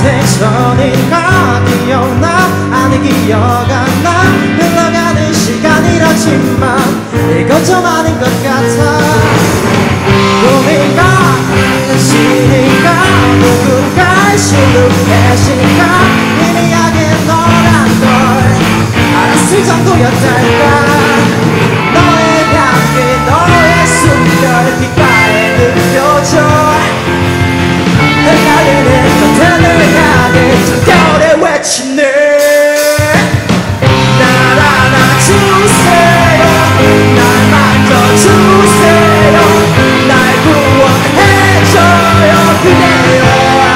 생선인가 기억나 아니 기억 안 나 흘러가는 시간이라지만 이건 좀 아닌 것 같아 꿈인가 현실인가 누군가의 실루엣인가 희미하게 너란 걸 알았을 정도였달까 너의 향기 너의 숨결 귓가에 느껴져 흩날리는 곁을 향해 잠결에 외치네 날 안아주세요 날 만져주세요 날 구원해줘요 그대여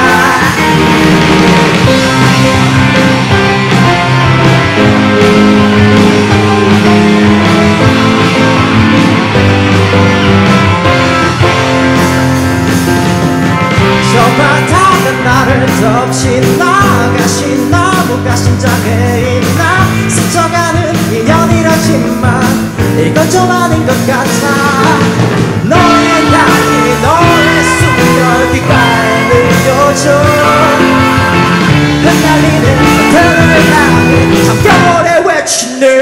저 바닥은 나를 덮친 나가신 나무가 심장에 있나 스쳐가는 인연이라지만 이건 좀 아닌 것 같아 너의 향기 너의 숨결 귓가에 느껴져 흩날리는 곁을 향해 잠결에 외치네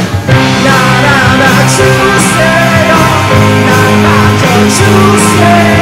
날 안아주세요 날 만져주세요